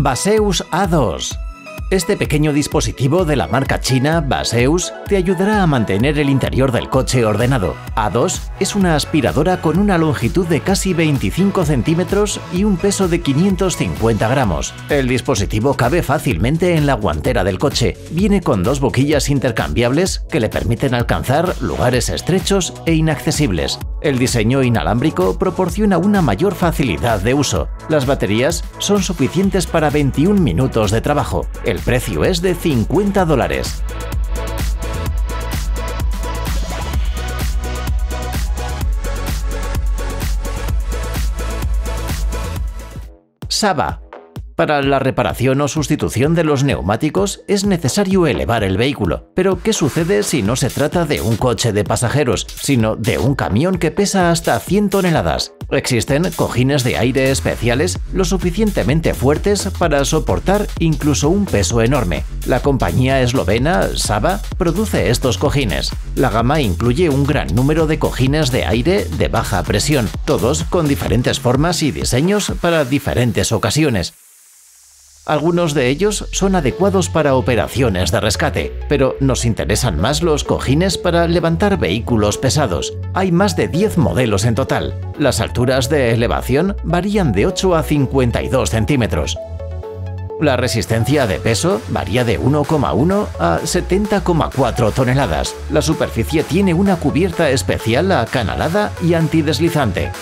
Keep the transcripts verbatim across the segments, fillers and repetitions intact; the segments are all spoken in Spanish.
Baseus A dos. Este pequeño dispositivo de la marca china Baseus te ayudará a mantener el interior del coche ordenado. A dos es una aspiradora con una longitud de casi veinticinco centímetros y un peso de quinientos cincuenta gramos. El dispositivo cabe fácilmente en la guantera del coche. Viene con dos boquillas intercambiables que le permiten alcanzar lugares estrechos e inaccesibles. El diseño inalámbrico proporciona una mayor facilidad de uso. Las baterías son suficientes para veintiún minutos de trabajo. El precio es de cincuenta dólares. Saba. Para la reparación o sustitución de los neumáticos es necesario elevar el vehículo. Pero ¿qué sucede si no se trata de un coche de pasajeros, sino de un camión que pesa hasta cien toneladas? Existen cojines de aire especiales lo suficientemente fuertes para soportar incluso un peso enorme. La compañía eslovena Saba produce estos cojines. La gama incluye un gran número de cojines de aire de baja presión, todos con diferentes formas y diseños para diferentes ocasiones. Algunos de ellos son adecuados para operaciones de rescate, pero nos interesan más los cojines para levantar vehículos pesados. Hay más de diez modelos en total. Las alturas de elevación varían de ocho a cincuenta y dos centímetros. La resistencia de peso varía de uno coma uno a setenta coma cuatro toneladas. La superficie tiene una cubierta especial acanalada y antideslizante.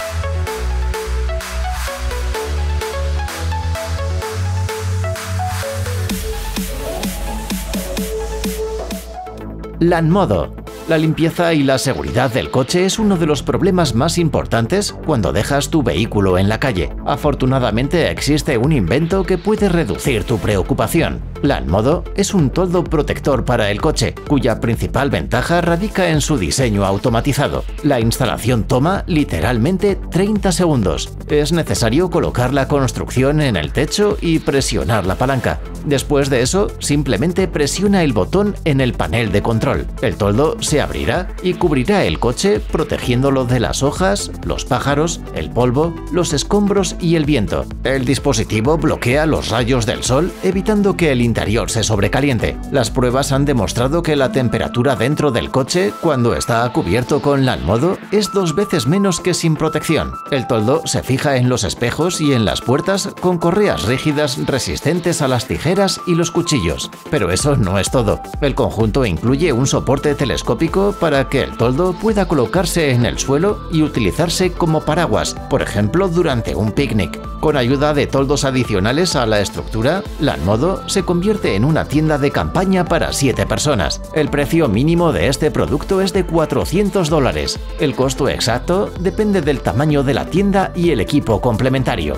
Lanmodo. La limpieza y la seguridad del coche es uno de los problemas más importantes cuando dejas tu vehículo en la calle. Afortunadamente existe un invento que puede reducir tu preocupación. Lanmodo es un toldo protector para el coche, cuya principal ventaja radica en su diseño automatizado. La instalación toma literalmente treinta segundos. Es necesario colocar la construcción en el techo y presionar la palanca. Después de eso, simplemente presiona el botón en el panel de control. El toldo se abrirá y cubrirá el coche protegiéndolo de las hojas, los pájaros, el polvo, los escombros y el viento. El dispositivo bloquea los rayos del sol, evitando que el interior se sobrecaliente. Las pruebas han demostrado que la temperatura dentro del coche, cuando está cubierto con Lanmodo, es dos veces menos que sin protección. El toldo se fija en los espejos y en las puertas con correas rígidas resistentes a las tijeras y los cuchillos. Pero eso no es todo. El conjunto incluye un soporte telescópico para que el toldo pueda colocarse en el suelo y utilizarse como paraguas, por ejemplo durante un picnic. Con ayuda de toldos adicionales a la estructura, Lanmodo se convierte en una tienda de campaña para siete personas. El precio mínimo de este producto es de cuatrocientos dólares. El costo exacto depende del tamaño de la tienda y el equipo complementario.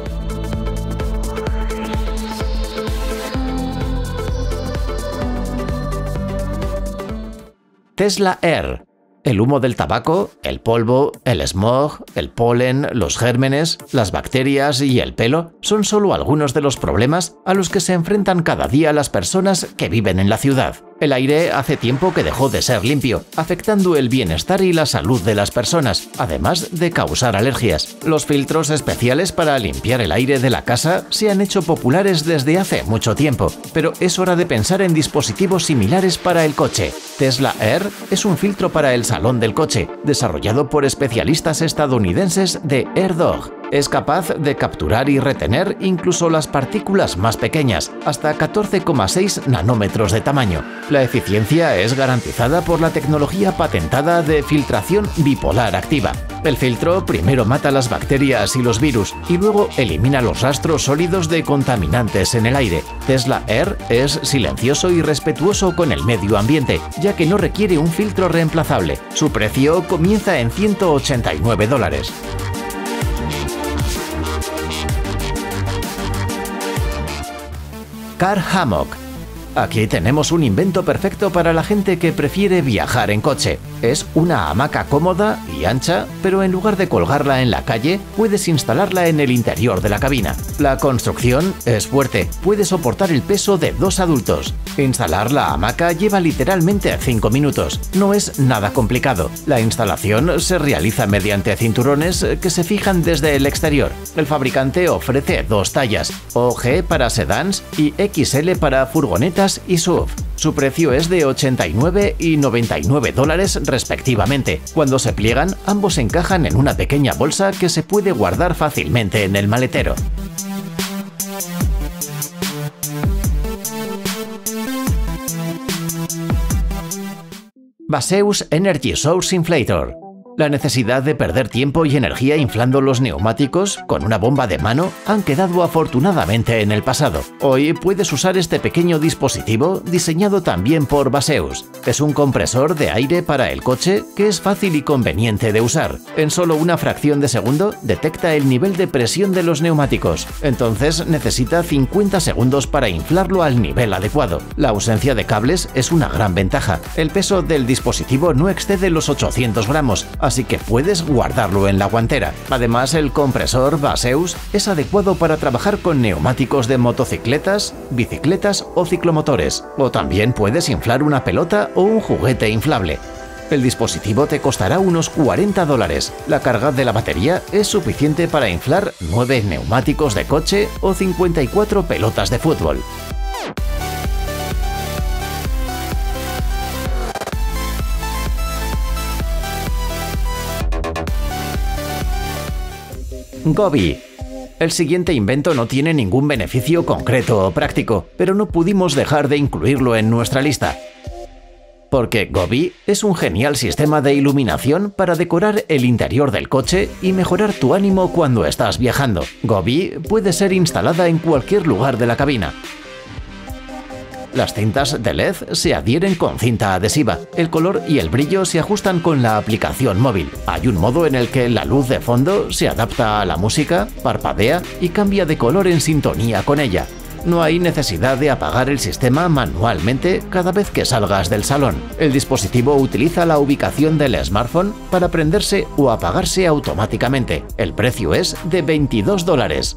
Tesla Air. El humo del tabaco, el polvo, el smog, el polen, los gérmenes, las bacterias y el pelo son solo algunos de los problemas a los que se enfrentan cada día las personas que viven en la ciudad. El aire hace tiempo que dejó de ser limpio, afectando el bienestar y la salud de las personas, además de causar alergias. Los filtros especiales para limpiar el aire de la casa se han hecho populares desde hace mucho tiempo, pero es hora de pensar en dispositivos similares para el coche. Tesla Air es un filtro para el salón del coche, desarrollado por especialistas estadounidenses de AirDog. Es capaz de capturar y retener incluso las partículas más pequeñas, hasta catorce coma seis nanómetros de tamaño. La eficiencia es garantizada por la tecnología patentada de filtración bipolar activa. El filtro primero mata las bacterias y los virus y luego elimina los rastros sólidos de contaminantes en el aire. Tesla Air es silencioso y respetuoso con el medio ambiente, ya que no requiere un filtro reemplazable. Su precio comienza en ciento ochenta y nueve dólares. Car Hammock. Aquí tenemos un invento perfecto para la gente que prefiere viajar en coche. Es una hamaca cómoda y ancha, pero en lugar de colgarla en la calle, puedes instalarla en el interior de la cabina. La construcción es fuerte, puede soportar el peso de dos adultos. Instalar la hamaca lleva literalmente cinco minutos. No es nada complicado. La instalación se realiza mediante cinturones que se fijan desde el exterior. El fabricante ofrece dos tallas, O G para sedans y X L para furgonetas y S U V. Su precio es de ochenta y nueve y noventa y nueve dólares respectivamente. Cuando se pliegan, ambos encajan en una pequeña bolsa que se puede guardar fácilmente en el maletero. Vaseus Energy Source Inflator. La necesidad de perder tiempo y energía inflando los neumáticos con una bomba de mano han quedado afortunadamente en el pasado. Hoy puedes usar este pequeño dispositivo diseñado también por Vaseus. Es un compresor de aire para el coche que es fácil y conveniente de usar. En solo una fracción de segundo detecta el nivel de presión de los neumáticos. Entonces necesita cincuenta segundos para inflarlo al nivel adecuado. La ausencia de cables es una gran ventaja. El peso del dispositivo no excede los ochocientos gramos. Así que puedes guardarlo en la guantera. Además, el compresor Vaseus es adecuado para trabajar con neumáticos de motocicletas, bicicletas o ciclomotores. O también puedes inflar una pelota o un juguete inflable. El dispositivo te costará unos cuarenta dólares. La carga de la batería es suficiente para inflar nueve neumáticos de coche o cincuenta y cuatro pelotas de fútbol. Gobi. El siguiente invento no tiene ningún beneficio concreto o práctico, pero no pudimos dejar de incluirlo en nuestra lista. Porque Gobi es un genial sistema de iluminación para decorar el interior del coche y mejorar tu ánimo cuando estás viajando. Gobi puede ser instalada en cualquier lugar de la cabina. Las cintas de L E D se adhieren con cinta adhesiva. El color y el brillo se ajustan con la aplicación móvil. Hay un modo en el que la luz de fondo se adapta a la música, parpadea y cambia de color en sintonía con ella. No hay necesidad de apagar el sistema manualmente cada vez que salgas del salón. El dispositivo utiliza la ubicación del smartphone para prenderse o apagarse automáticamente. El precio es de veintidós dólares.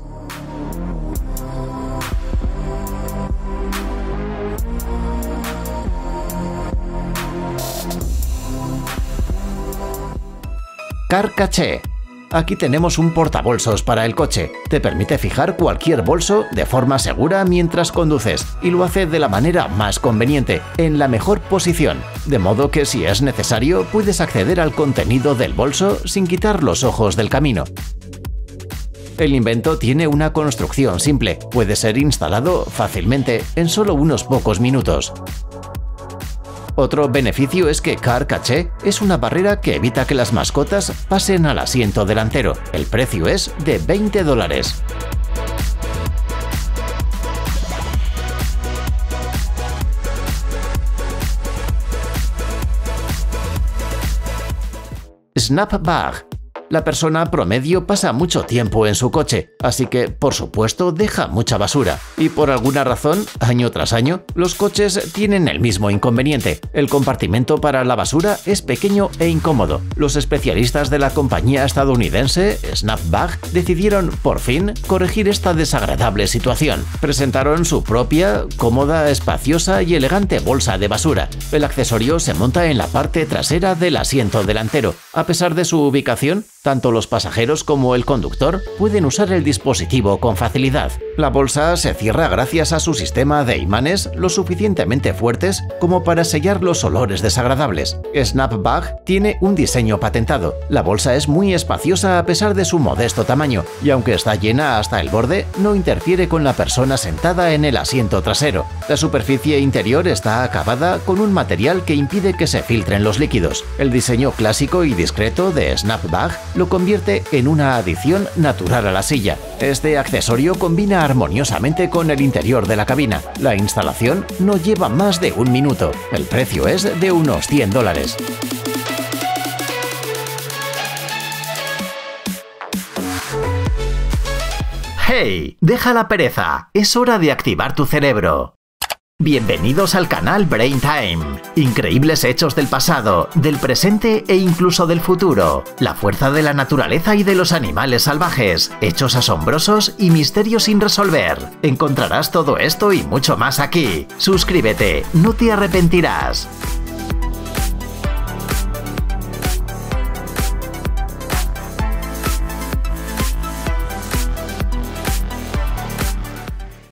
Car Caché. Aquí tenemos un portabolsos para el coche. Te permite fijar cualquier bolso de forma segura mientras conduces y lo hace de la manera más conveniente, en la mejor posición. De modo que si es necesario puedes acceder al contenido del bolso sin quitar los ojos del camino. El invento tiene una construcción simple. Puede ser instalado fácilmente en solo unos pocos minutos. Otro beneficio es que Car Caché es una barrera que evita que las mascotas pasen al asiento delantero. El precio es de veinte dólares. Snap Bag. La persona promedio pasa mucho tiempo en su coche, así que, por supuesto, deja mucha basura. Y por alguna razón, año tras año, los coches tienen el mismo inconveniente. El compartimento para la basura es pequeño e incómodo. Los especialistas de la compañía estadounidense Snap Bag decidieron, por fin, corregir esta desagradable situación. Presentaron su propia, cómoda, espaciosa y elegante bolsa de basura. El accesorio se monta en la parte trasera del asiento delantero. A pesar de su ubicación, tanto los pasajeros como el conductor pueden usar el dispositivo con facilidad. La bolsa se cierra gracias a su sistema de imanes lo suficientemente fuertes como para sellar los olores desagradables. Snap Bag tiene un diseño patentado. La bolsa es muy espaciosa a pesar de su modesto tamaño, y aunque está llena hasta el borde, no interfiere con la persona sentada en el asiento trasero. La superficie interior está acabada con un material que impide que se filtren los líquidos. El diseño clásico y discreto de Snap Bag lo convierte en una adición natural a la silla. Este accesorio combina armoniosamente con el interior de la cabina. La instalación no lleva más de un minuto. El precio es de unos cien dólares. ¡Hey! ¡Deja la pereza! Es hora de activar tu cerebro. Bienvenidos al canal Brain Time. Increíbles hechos del pasado, del presente e incluso del futuro. La fuerza de la naturaleza y de los animales salvajes. Hechos asombrosos y misterios sin resolver. Encontrarás todo esto y mucho más aquí. Suscríbete, no te arrepentirás.